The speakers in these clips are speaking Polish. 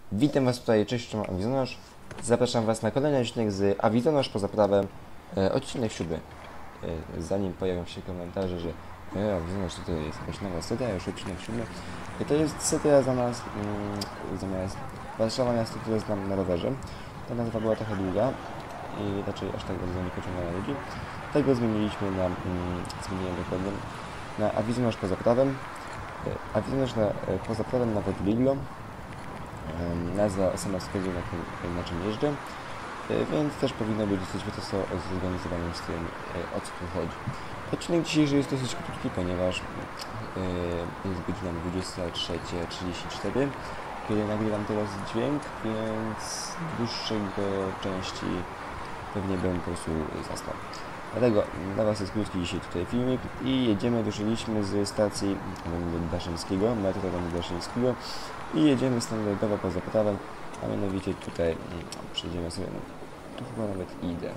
Witam Was tutaj, cześć, cześć, Awizonosz. Zapraszam Was na kolejny odcinek z Awizonosz poza prawem, odcinek 7. Zanim pojawią się komentarze, że Awizonosz to jest jakaś nowa seria, już odcinek 7. To jest seria zamiast Warszawa miasto, które znam na rowerze. Ta nazwa była trochę długa i raczej aż tak bardzo nie pociągnęła ludzi. Tego zmieniliśmy na, zmieniłem dokładnie, na Awizonosz poza prawem. Awizonosz poza prawem nawet Lidlo. Nazwa sama wskazuje na czym jeżdżę, więc też powinno być dosyć łatwo zorganizowanym z tym, o co tu chodzi. Odcinek dzisiejszy jest dosyć krótki, ponieważ jest godzina 23:34, kiedy nagrywam teraz dźwięk, więc dłuższego części pewnie bym po prostu zasnął. Dlatego dla Was jest krótki dzisiaj tutaj filmik i ruszyliśmy z stacji Daszyńskiego, metro Daszyńskiego i jedziemy standardowo poza prawem, a mianowicie tutaj przejdziemy sobie, tu chyba nawet idę.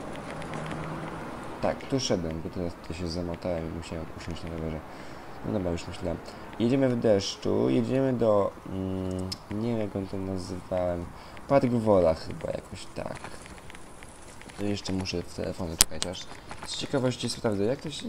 Tak, tu szedłem, bo teraz tutaj się zamotałem i musiałem usiąść na rowerze. No dobra, już myślałem. Jedziemy w deszczu, jedziemy do, nie wiem jak on to nazywałem, Park Wola chyba jakoś tak. To jeszcze muszę w telefonie czekać, aż z ciekawości sprawdzę,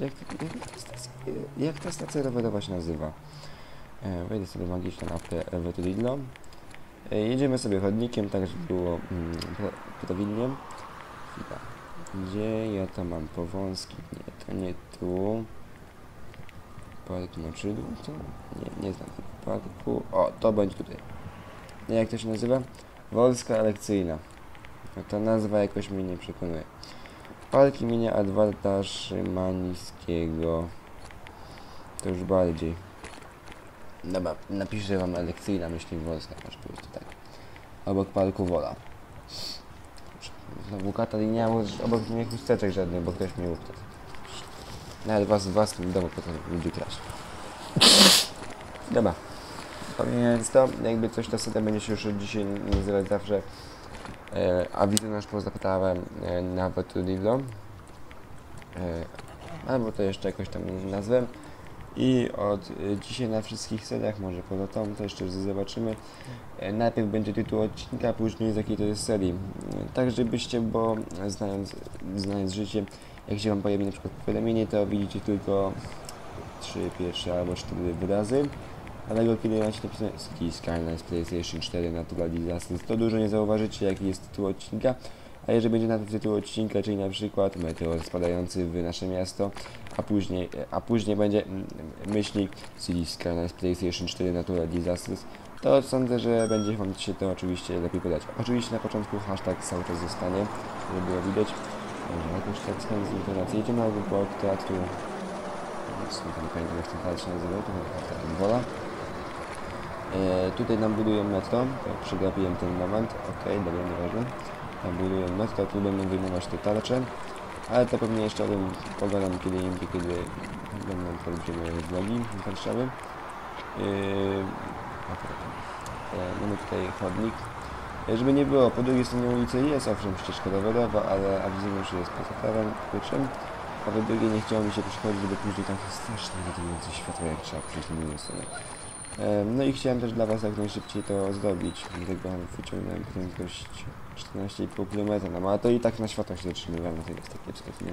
jak ta stacja rowerowa się nazywa. Wejdę sobie magicznie na apkę Lidlo. Jedziemy sobie chodnikiem, tak żeby było prawidłnie. Chwila. Gdzie ja to mam? Powązki? Nie, to nie tu. Park Moczydł? Nie znam tego parku. O, to będzie tutaj. Jak to się nazywa? Wolska Elekcyjna. No ta nazwa jakoś mnie nie przekonuje. Park imienia Edwarda Szymańskiego. To już bardziej. Dobra, napiszę Wam Elekcyjna myśli Wolska, aż po prostu tak. Obok Parku Wola. Znowu Katalinia, obok mnie chusteczek żadnych, bo ktoś mnie ukradł. Nawet was w własnym domu potem ludzie kraść. Dobra. Pomijając to, jakby coś ta seria będzie się już od dzisiaj nazywać zawsze Awizonosz poza prawem na Lidlo. Albo to jeszcze jakoś tam nazwę. I od dzisiaj na wszystkich seriach, może poza tą, to jeszcze zobaczymy. Najpierw będzie tytuł odcinka, później z jakiej to jest serii. Tak żebyście, bo znając życie, jak się Wam pojawi na przykład powiadomienie, to widzicie tylko 3 pierwsze albo 4 wyrazy. Dlatego kiedy macie napisane City Skylines PlayStation 4 Natural Disasters, to dużo nie zauważycie jaki jest tytuł odcinka. A jeżeli będzie na tytuł odcinka, czyli na przykład meteor spadający w nasze miasto, a później będzie myślnik City Skylines PlayStation 4 Natural Disasters, to sądzę, że będzie Wam się to oczywiście lepiej podać. Oczywiście na początku hashtag cały czas zostanie, żeby było widać. Może jakoś tak skąd z informacji. Jedziemy na obok teatru, nie pamiętam jak ten teatr się nazywał, to teatr Wola. Tutaj nam budują metro, przegapiłem ten moment, dobra, nieważne. Tam budują metro, tu będą wyjmować te tarcze, ale to pewnie jeszcze o tym pogadam kiedy indziej, kiedy będą olbrzymie vlogi z Warszawy. Mamy tutaj chodnik. Żeby nie było, po drugiej stronie ulicy jest owszem ścieżka rowerowa, ale Awizonosz jest poza prawem, kluczem, a po drugiej nie chciało mi się przychodzić, żeby później tam jest strasznie ratujące światło, jak trzeba przyjść na drugą stronę. No i chciałem też dla Was jak najszybciej to zrobić, dlatego wyciągnąłem prędkość 14,5 km, no a to i tak na światłach się zatrzymywałem, to jest takie wstępnie.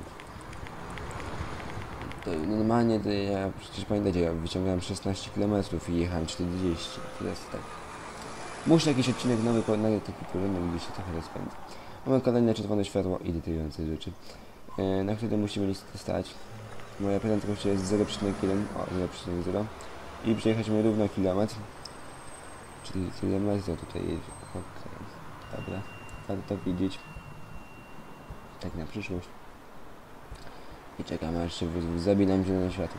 To normalnie to ja, przecież pamiętacie, ja wyciągałem 16 km i jechałem 40, teraz tak. Muszę jakiś odcinek nowy, taki porządny, gdzie się trochę rozpędzi. Mamy kolejne czerwone światło i irytujące rzeczy, na które musimy niestety stać. Moja prędkość jest 0,1, o 0,0 i przejechaliśmy równo kilometr, czyli tyle metrów tutaj jedzie. Dobra, warto widzieć, tak na przyszłość. I czekamy aż się zabije nam zielone światło.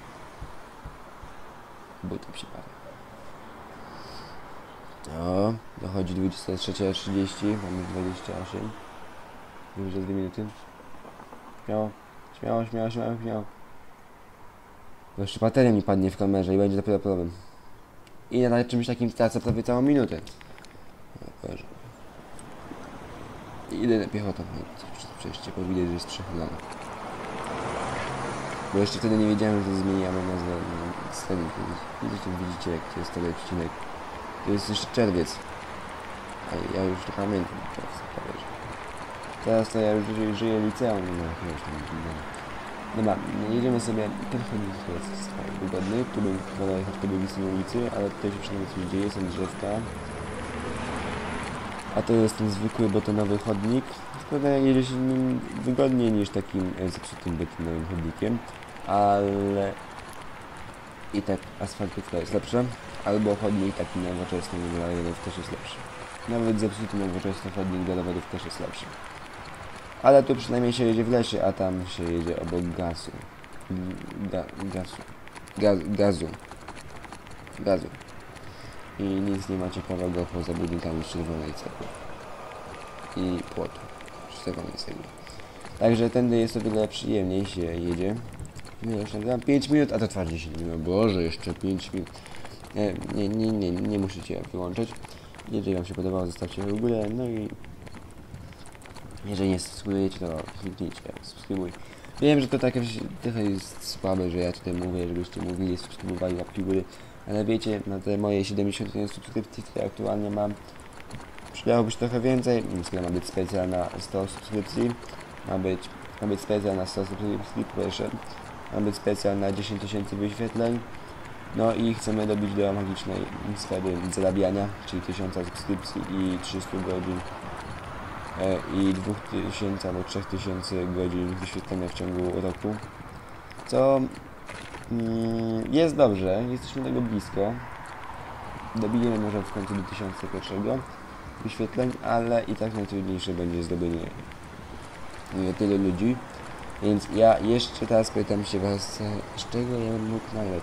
Butem się parę. O, dochodzi 23:30, mamy 28. Już za 2 minuty. Śmiało. Bo jeszcze bateria mi padnie w kamerze i będzie dopiero problem. I na czymś takim tracę prawie całą minutę. Boże. I idę piechotą. Przejście, bo widać, że jest przechylone. Bo jeszcze wtedy nie wiedziałem, że zmieniamy nazwę sceny. Widzicie jak to jest ten odcinek. To jest jeszcze czerwiec. Ja już to pamiętam teraz. Teraz to ja już żyję liceum. Dobra, jedziemy sobie, ten chodnik jest wygodny, tu bym wolał jechać po drugiej stronie ulicy, ale tutaj się przynajmniej coś dzieje, są drzewka. A to jest ten zwykły betonowy chodnik. Prawda, jedzie się nim wygodniej niż takim zepsutym betonowym chodnikiem, ale i tak asfaltówka jest lepsza, albo chodnik taki nowoczesny dla rowerów też jest lepszy. Nawet zepsuty nowoczesny chodnik dla rowerów też jest lepszy. Ale tu przynajmniej się jedzie w lesie, a tam się jedzie obok gazu. Gazu. I nic nie ma ciekawego poza budynkami z czerwonej cegły. I płotu z czerwonej cegły. Także tędy jest o wiele przyjemniej się jedzie. Już nagrałem 5 minut, a to trwa 10 minut. Boże, jeszcze 5 minut. Nie musicie wyłączać. Jeżeli wam się podobało, zostawcie w górę. No i jeżeli nie subskrybujecie, to kliknijcie subskrybuj. Wiem, że to takie trochę jest słabe, że ja tutaj mówię, żebyście mówili, subskrybowali, łapki góry. Ale wiecie, na te moje 71 subskrypcji, które aktualnie mam, przydało być trochę więcej. Ma być specjal na 100 subskrypcji. Ma być specjal na 100 subskrypcji, proszę. Ma być specjal na 10 000 wyświetleń. No i chcemy dobić do magicznej sfery zarabiania, czyli 1000 subskrypcji i 300 godzin i 2000 albo 3000 godzin wyświetlenia w ciągu roku. Co jest dobrze, jesteśmy tego blisko. Dobijemy może w końcu do 1001 wyświetleń, ale i tak najtrudniejsze będzie zdobycie tylu ludzi. Więc ja jeszcze teraz pytam się was, z czego ja bym mógł nagrać.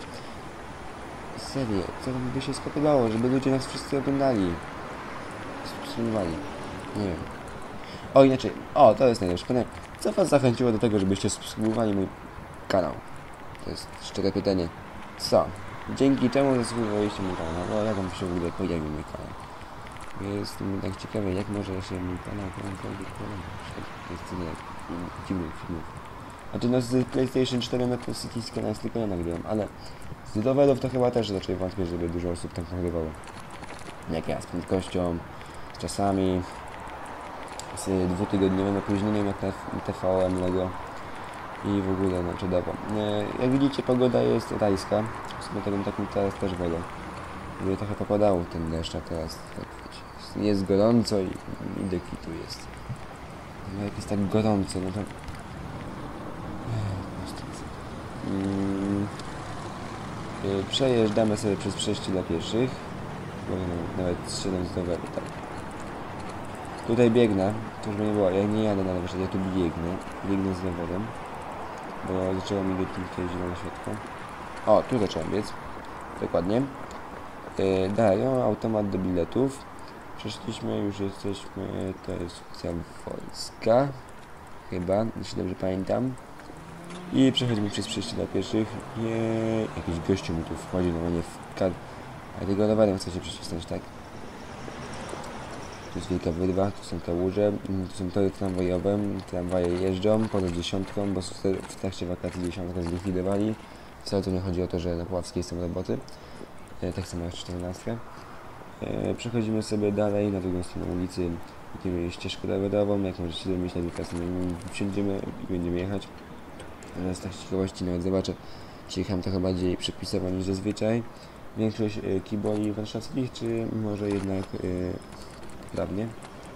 Serio, co wam by się spodobało, żeby ludzie nas wszyscy oglądali, subskrybowali, nie wiem. O, inaczej, to jest najlepsze pytanie. Co was zachęciło do tego, żebyście subskrybowali mój kanał? To jest szczere pytanie. Co? Dzięki czemu zasubskrybowaliście mój kanał? No, jak wam się w ogóle pojawił mój kanał? Jestem tak ciekawy, jak może się mój kanał komukolwiek podobać. Jest tyle dziwnych filmów. Znaczy no z PlayStation 4 na Cities kanał tylko ja nagrywam, ale z rowerów to chyba też raczej wątpię, żeby dużo osób tam nagrywało. Jak ja, z prędkością, z czasami, z dwutygodniowym opóźnieniem jak na TVM Lego i w ogóle no czadowo. Jak widzicie, pogoda jest rajska, w sumie to bym takim teraz też wolał. Żeby trochę popadało ten deszcz, a teraz tak wiecie, jest gorąco i do kitu jest. No jak jest tak gorąco, no to... Przejeżdżamy sobie przez przejście dla pieszych. Nawet zszedłem z roweru, tak. Tutaj biegnę, to już by nie było, ja nie jadę na rowerze, ja tu biegnę z rowerem. Bo zaczęło mi tutaj zielone światło. O, tu zacząłem biec. Dokładnie. Dają automat do biletów. Przeszliśmy, już jesteśmy, to jest opcja wojska. Chyba, jeśli dobrze pamiętam. I przechodzimy przez przejście dla pieszych. Jakiś gościu mi tu wchodzi, no nie w kad... A tego rowerem chce się przecisnąć, tak? Tu jest wielka wyrwa, tu są te łuże, tu są tory tramwajowe, tramwaje jeżdżą poza 10, bo w trakcie wakacji 10 zlikwidowali. Wcale tu nie chodzi o to, że na Puławskiej są roboty, tak samo jak 14. Przechodzimy sobie dalej na drugą stronę ulicy, widzimy ścieżkę rowerową, jak możecie domyśleć, teraz wsiądziemy i będziemy jechać. Teraz tak z ciekawości nawet zobaczę, czy jechałem trochę bardziej przepisowo niż zazwyczaj. Większość kiboli warszawskich, czy może jednak prawnie?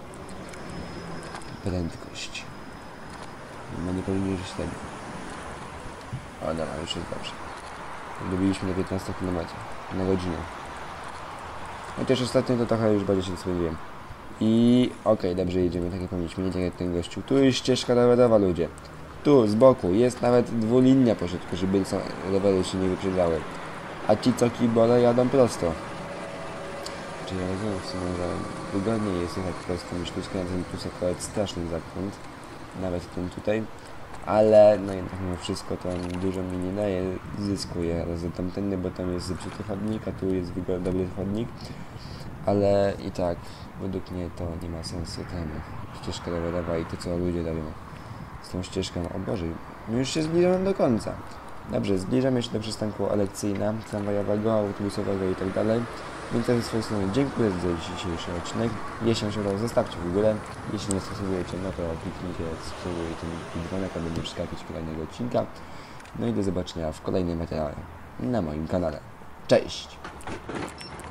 Prędkość. No nie powinien już śledzić. O dobra, już jest dobrze. Dobiliśmy do 15 km na godzinę. Chociaż ostatnio to trochę już bardziej się spędziłem. I okej, dobrze jedziemy, tak jak powinniśmy, nie tak jak ten gościu. Tu jest ścieżka rowerowa, ludzie. Tu, z boku, jest nawet dwulinia po środku, żeby rowery się nie wyprzedzały. A ci, co kibole, jadą prosto. Czyli ja rozumiem w sumie, że wygodniej jest jechać prosto niż tu skręcać, tu jest akurat straszny zakręt. Nawet ten tutaj. Ale no jednak mimo wszystko to dużo mi nie daje zysku jechać do tamtędy, bo tam jest zepsuty chodnik, a tu jest dobry chodnik. Ale i tak, według mnie to nie ma sensu temu. Ścieżka rowerowa i to, co ludzie robią z tą ścieżką. O Boże, już się zbliżamy do końca. Dobrze, zbliżamy się do przystanku Aleksyjna, tramwajowego, autobusowego i tak dalej. Więc ja ze swojej strony dziękuję za dzisiejszy odcinek. Jeśli wam się udało, zostawcie w górę. Jeśli nie subskrybujecie, no to kliknijcie subskrybujcie ten dzwonek, aby nie przeskakiwać kolejnego odcinka. No i do zobaczenia w kolejnym materiale na moim kanale. Cześć!